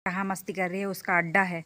कहाँ मस्ती कर रही है, उसका अड्डा है।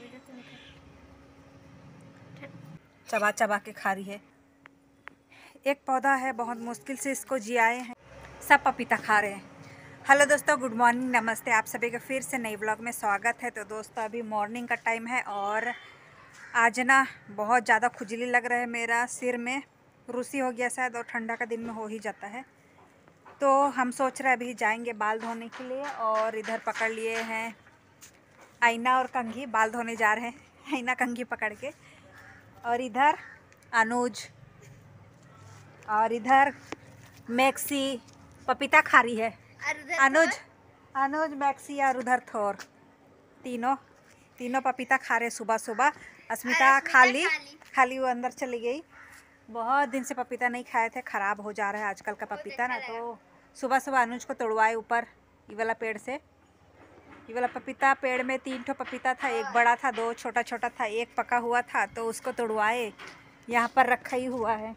चबा चबा के खा रही है। एक पौधा है, बहुत मुश्किल से इसको जियाए हैं, सब पपीता खा रहे हैं। हेलो दोस्तों, गुड मॉर्निंग, नमस्ते, आप सभी का फिर से नई ब्लॉग में स्वागत है। तो दोस्तों अभी मॉर्निंग का टाइम है और आज ना बहुत ज़्यादा खुजली लग रहा है, मेरा सिर में रुसी हो गया शायद, और ठंडा का दिन में हो ही जाता है। तो हम सोच रहे हैं अभी जाएंगे बाल धोने के लिए, और इधर पकड़ लिए हैं आईना और कंघी, बाल धोने जा रहे हैं आईना कंघी पकड़ के। और इधर अनुज और इधर मैक्सी पपीता खा रही है। अनुज मैक्सी और उधर थोर, तीनों पपीता खा रहे सुबह सुबह। अस्मिता खाली वो अंदर चली गई। बहुत दिन से पपीता नहीं खाए थे, ख़राब हो जा रहा है आजकल का पपीता ना। तो सुबह सुबह अनुज को तोड़वाए ऊपर ये वाला पेड़ से। ये वाला पपीता पेड़ में 3 ठो पपीता था, एक बड़ा था, 2 छोटा छोटा था, एक पका हुआ था, तो उसको तोड़वाए। यहाँ पर रखा ही हुआ है,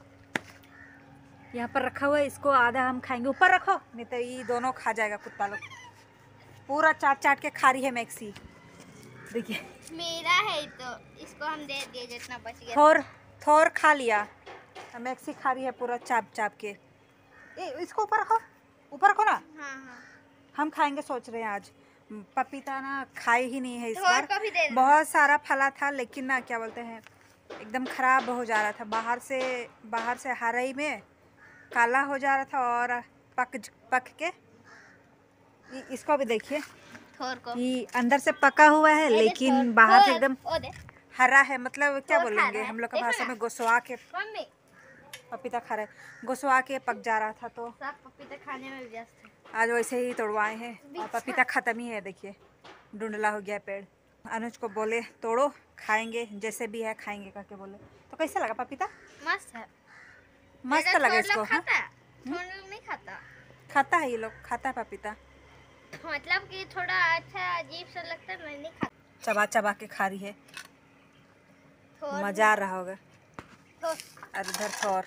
यहाँ पर रखा हुआ है। इसको आधा हम खाएंगे, ऊपर रखो नहीं तो ये दोनों खा जाएगा कुत्ता लोग। पूरा चाट चाट के खा रही है मैक्सी, देखिए। मेरा है तो इसको हम दे दिए जितना बच गया। थोर खा लिया, मैक्सी खा रही है पूरा चाप चाप के। इसको ऊपर रखो ना। हाँ। हम खाएंगे सोच रहे हैं आज। पपीता ना खाए ही नहीं है इस बार। बहुत सारा फला था, लेकिन ना क्या बोलते हैं, एकदम ख़राब हो जा रहा था। बाहर से हराई में काला हो जा रहा था, और पक के इसको भी देखिए, ये अंदर से पका हुआ है लेकिन बाहर से एकदम हरा है। मतलब क्या बोलेंगे हम लोग का भाषा में, गोसवा के पपीता खा रहे, गोसवा के पक जा रहा था। तो सब पपीता खाने में व्यस्त है। आज वैसे ही तोड़वाए हैं, और पपीता ख़त्म ही है, देखिए ढूंढला हो गया पेड़। अनुज को बोले तोड़ो, खाएंगे, जैसे भी है खाएंगे करके बोले। तो कैसा लगा पपीता? मस्त है, मस्त लगा इसको। हाँ, नहीं खाता है ये लोग, खाता है पपीता। मतलब कि थोड़ा अच्छा अजीब सा लगता है, मैं नहीं खाता। चबा चबा के खा रही है, मजा आ रहा होगा। और इधर थोर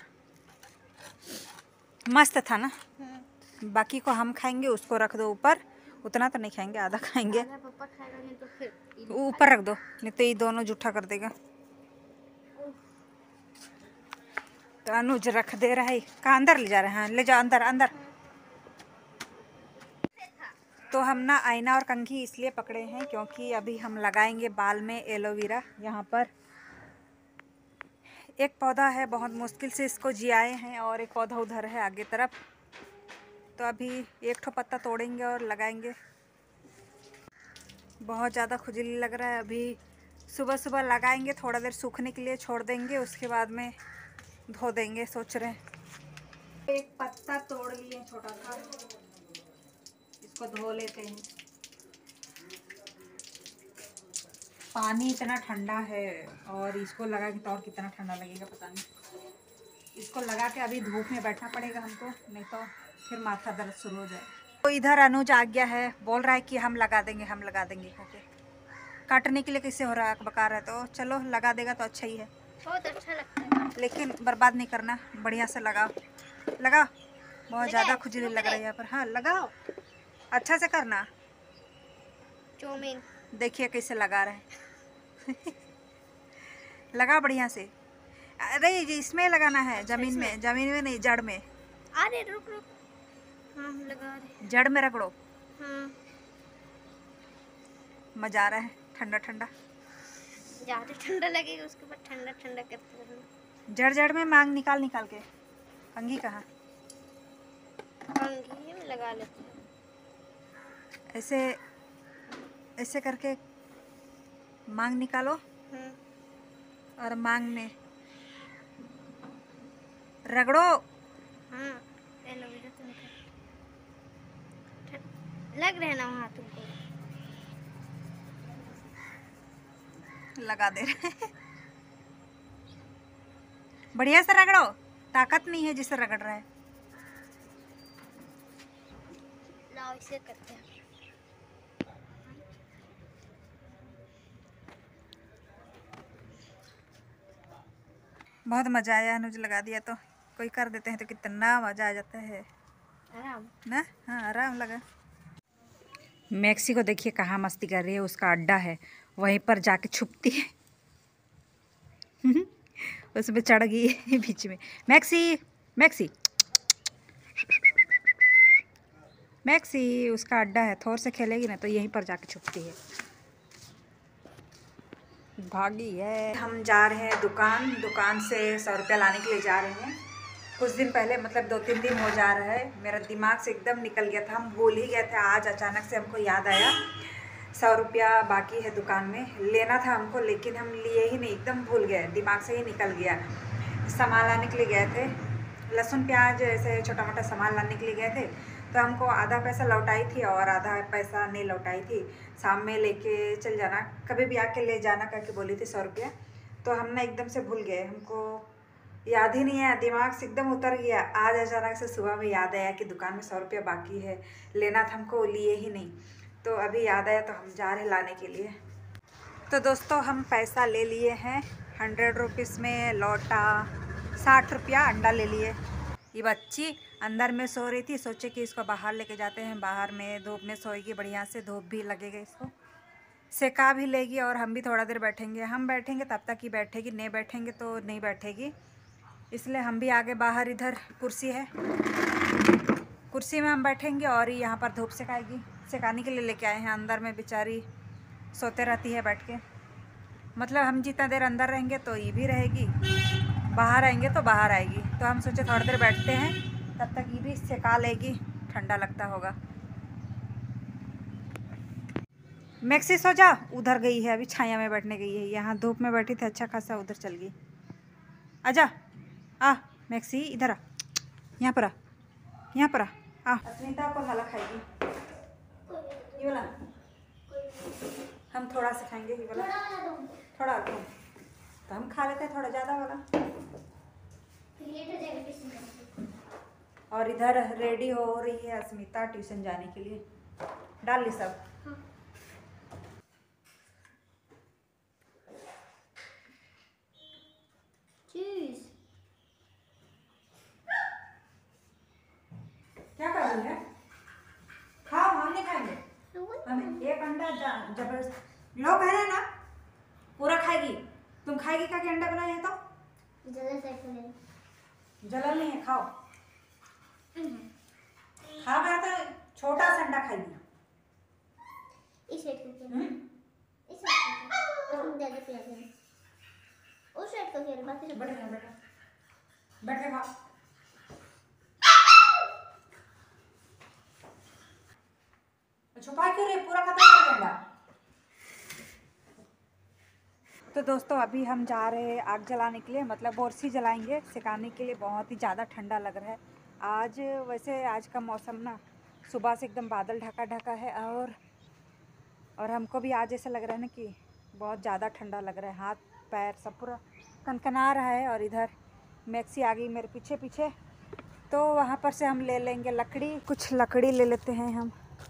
मस्त था ना। बाकी को हम खाएंगे, उसको रख दो ऊपर। उतना तो नहीं खाएंगे, आधा खाएंगे। पापा खाएगा नहीं तो फिर ऊपर रख दो, नहीं तो ये दोनों जूठा कर देगा। तो अनुज रख दे रहा है, कहाँ अंदर ले जा रहे हैं? ले जाओ अंदर अंदर। तो हम ना आईना और कंघी इसलिए पकड़े हैं क्योंकि अभी हम लगाएंगे बाल में एलोवेरा। यहाँ पर एक पौधा है, बहुत मुश्किल से इसको जियाए हैं, और एक पौधा उधर है आगे तरफ। तो अभी 1 ठो पत्ता तोड़ेंगे और लगाएंगे। बहुत ज़्यादा खुजली लग रहा है। अभी सुबह सुबह लगाएंगे, थोड़ा देर सूखने के लिए छोड़ देंगे, उसके बाद में धो देंगे सोच रहे हैं। एक पत्ता तोड़ लिए छोटा सा, इसको धो लेते हैं। पानी इतना ठंडा है, और इसको लगा के तो और कितना ठंडा लगेगा पता नहीं। इसको लगा के अभी धूप में बैठना पड़ेगा हमको, नहीं तो फिर माथा दर्द शुरू हो जाए। तो इधर अनुज आ गया है, बोल रहा है कि हम लगा देंगे करके। काटने के लिए कैसे हो रहा है, बका रहा है। तो चलो लगा देगा तो अच्छा ही है, बहुत अच्छा लगता है। लेकिन बर्बाद नहीं करना, बढ़िया से लगाओ। बहुत ज़्यादा खुजली लग रही है यहाँ पर। हाँ लगाओ, अच्छा से करना। चौमीन देखिए कैसे लगा रहे हैं लगा बढ़िया से। अरे इसमें लगाना है, जमीन में नहीं, जड़ में। अरे रुक हाँ हम लगा रहे, जड़ में रगड़ो। हाँ मजा आ रहा है, ठंडा ठंडा। ज़्यादा ठंडा लगेगा, उसके बाद ठंडा ठंडा करते रहना। जड़ में मांग निकाल के। कंघी कहाँ? कंघी में लगा लेते हैं, ऐसे करके मांग निकालो, और मांग में रगड़ो। हाँ एलोवेरा तो लग रहे ना वहाँ तुमको, लगा दे रहे हैं बढ़िया से रगड़ो, ताकत नहीं है जिससे रगड़ रहा है। लाओ इसे करते हैं। बहुत मजा आया, अनुज लगा दिया तो कोई कर देते हैं तो कितना मजा आ जाता है आराम ना। हाँ आराम लगा। मैक्सी को देखिए कहाँ मस्ती कर रही है, उसका अड्डा है वहीं पर जाके छुपती है। उसमें चढ़ गई है बीच में। मैक्सी मैक्सी मैक्सी, उसका अड्डा है, थोर से खेलेगी ना तो यहीं पर जाके छुपती है। भागी है। हम जा रहे हैं दुकान से 100 रुपया लाने के लिए जा रहे हैं। कुछ दिन पहले मतलब 2-3 दिन हो जा रहा है, मेरा दिमाग से एकदम निकल गया था, हम भूल ही गए थे। आज अचानक से हमको याद आया 100 रुपया बाकी है दुकान में, लेना था हमको, लेकिन हम लिए ही नहीं, एकदम भूल गए, दिमाग से ही निकल गया। सामान लाने के लिए गए थे, लहसुन प्याज ऐसे छोटा मोटा सामान लाने के लिए गए थे, तो हमको आधा पैसा लौटाई थी और आधा पैसा नहीं लौटाई थी। शाम में लेके चल जाना, कभी भी आके ले जाना करके बोली थी 100 रुपया, तो हम ना एकदम से भूल गए, हमको याद ही नहीं है, दिमाग से एकदम उतर गया। आज अचानक से सुबह में याद आया कि दुकान में 100 रुपया बाकी है, लेना था हमको, लिए ही नहीं, तो अभी याद आया तो हम जा रहे लाने के लिए। तो दोस्तों हम पैसा ले लिए हैं, 100 रुपीज़ में लौटा 60 रुपया अंडा ले लिए। ये बच्ची अंदर में सो रही थी, सोचे कि इसको बाहर लेके जाते हैं, बाहर में धूप में सोएगी, बढ़िया से धूप भी लगेगा, इसको सेका भी लेगी और हम भी थोड़ा देर बैठेंगे। हम बैठेंगे तब तक ही बैठेगी, नहीं बैठेंगे तो नहीं बैठेगी, इसलिए हम भी आगे बाहर इधर कुर्सी है, कुर्सी में हम बैठेंगे और यहाँ पर धूप सेकाएगी, सेकाने के लिए लेके आए हैं। अंदर में बेचारी सोते रहती है बैठ के, मतलब हम जितना देर अंदर रहेंगे तो ये भी रहेगी, बाहर आएंगे तो बाहर आएगी, तो हम सोचे थोड़ी देर बैठते हैं, तब तक ये भी सेका लेगी, ठंडा लगता होगा। मैक्सी सो जा, उधर गई है, अभी छाया में बैठने गई है, यहाँ धूप में बैठी थी अच्छा खासा, उधर चल गई। आजा आ मैक्सी, इधर आ, यहाँ पर आ, यहाँ पर आ। अस्मिता को हला खाएगी, ये वाला हम थोड़ा सा खाएंगे, ये वाला थोड़ा कम, तो हम खा लेते हैं थोड़ा ज़्यादा वाला। और इधर रेडी हो रही है अस्मिता ट्यूशन जाने के लिए, डाल ली सब। क्या कर रही है? खाओ, हम नहीं खाएंगे, हमें एक अंडा जबरदस्त लोग है ना, पूरा खाएगी। तुम खाएगी क्या कि अंडा बनाए हैं तो जलन नहीं है, खाओ खाओ, मैं तो छोटा सा अंडा खाएगी। इस साइड उस साइड का खेल, बाकी सब बैठ के खाओ। छुपा क्यों रहे, पूरा खत्म कर अंडा। तो दोस्तों अभी हम जा रहे हैं आग जलाने के लिए, मतलब बोरसी जलाएंगे सिखाने के लिए, बहुत ही ज़्यादा ठंडा लग रहा है आज। वैसे आज का मौसम ना सुबह से एकदम बादल ढका ढका है, और हमको भी आज ऐसा लग रहा है ना कि बहुत ज़्यादा ठंडा लग रहा है, हाथ पैर सब पूरा कनकना रहा है। और इधर मैक्सी आ गई मेरे पीछे पीछे, तो वहाँ पर से हम ले लेंगे लकड़ी, कुछ लकड़ी ले लेते हैं हम।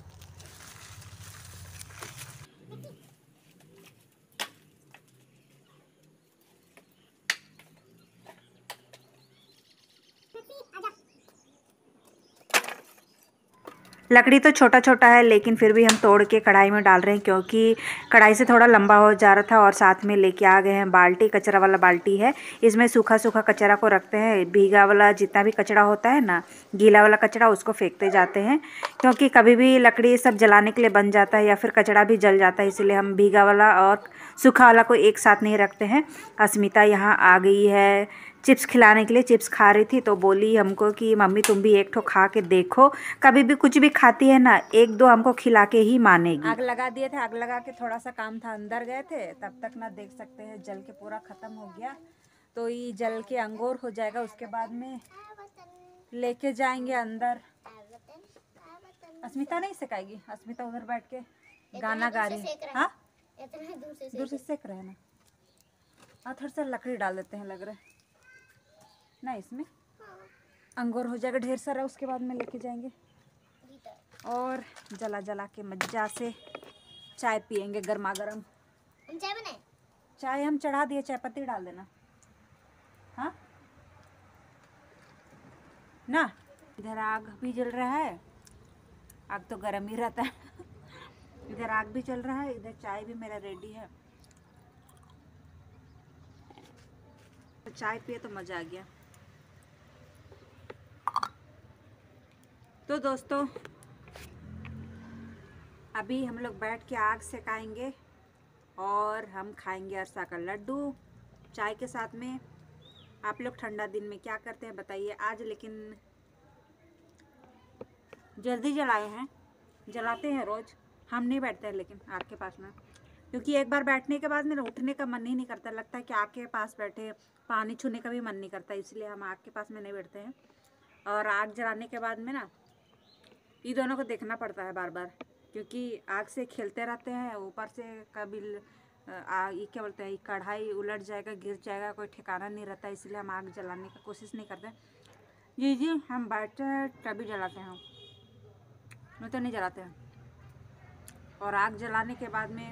लकड़ी तो छोटा छोटा है, लेकिन फिर भी हम तोड़ के कढ़ाई में डाल रहे हैं, क्योंकि कढ़ाई से थोड़ा लंबा हो जा रहा था। और साथ में लेके आ गए हैं बाल्टी, कचरा वाला बाल्टी है, इसमें सूखा सूखा कचरा को रखते हैं, भीगा वाला जितना भी कचरा होता है ना, गीला वाला कचरा, उसको फेंकते जाते हैं, क्योंकि कभी भी लकड़ी सब जलाने के लिए बन जाता है या फिर कचरा भी जल जाता है, इसलिए हम भीगा वाला और सूखा वाला को एक साथ नहीं रखते हैं। अस्मिता यहाँ आ गई है चिप्स खिलाने के लिए, चिप्स खा रही थी तो बोली हमको कि मम्मी तुम भी एक ठो खा के देखो, कभी भी कुछ भी खाती है ना, एक दो हमको खिला के ही मानेगी। आग लगा दिए थे, आग लगा के थोड़ा सा काम था, अंदर गए थे, तब तक ना देख सकते हैं जल के पूरा ख़त्म हो गया, तो ये जल के अंगोर हो जाएगा, उसके बाद में लेके जाएंगे अंदर। अस्मिता नहीं सिखाएगी, अस्मिता उधर बैठ के गाना गा रही है। हाँ दूर से सेक रहे हैं ना, हाँ थोड़ा सा लकड़ी डाल देते हैं, लग रहा है ना, इसमें अंगूर हो जाएगा ढेर सारा, उसके बाद में लेके जाएंगे और जला जला के मज़ा से चाय पियेंगे गर्मा गर्म। चाय बनाए, चाय हम चढ़ा दिए, चाय पत्ती डाल देना। हाँ ना, इधर आग भी जल रहा है, आग तो गर्म ही रहता है इधर आग भी चल रहा है, इधर चाय भी मेरा रेडी है। तो चाय पिए तो मज़ा आ गया। तो दोस्तों अभी हम लोग बैठ के आग सेकाएंगे और हम खाएंगे अरसा का लड्डू चाय के साथ में। आप लोग ठंडा दिन में क्या करते हैं बताइए। आज लेकिन जल्दी जलाए हैं, जलाते हैं रोज़, हम नहीं बैठते हैं लेकिन आग के पास में, क्योंकि एक बार बैठने के बाद मेरा उठने का मन ही नहीं करता। लगता है कि आग के पास बैठे, पानी छूने का भी मन नहीं करता, इसलिए हम आग के पास में नहीं बैठते हैं। और आग जलाने के बाद में ना ये दोनों को देखना पड़ता है बार बार, क्योंकि आग से खेलते रहते हैं। ऊपर से कभी ये क्या बोलते हैं, कढ़ाई उलट जाएगा, गिर जाएगा, कोई ठिकाना नहीं रहता, इसलिए हम आग जलाने की कोशिश नहीं करते। जी हम बैठते हैं तभी जलाते हैं, नहीं तो नहीं जलाते हैं। और आग जलाने के बाद में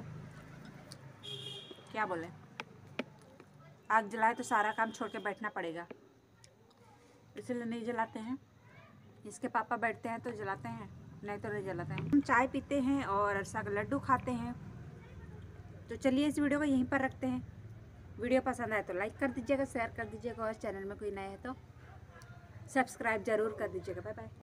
क्या बोले, आग जलाए तो सारा काम छोड़ के बैठना पड़ेगा, इसलिए नहीं जलाते हैं। इसके पापा बैठते हैं तो जलाते हैं, नहीं तो नहीं जलाते हैं। हम चाय पीते हैं और अरसा का लड्डू खाते हैं। तो चलिए इस वीडियो को यहीं पर रखते हैं। वीडियो पसंद आए तो लाइक कर दीजिएगा, शेयर कर दीजिएगा, और चैनल में कोई नया है तो सब्सक्राइब ज़रूर कर दीजिएगा। Bye bye.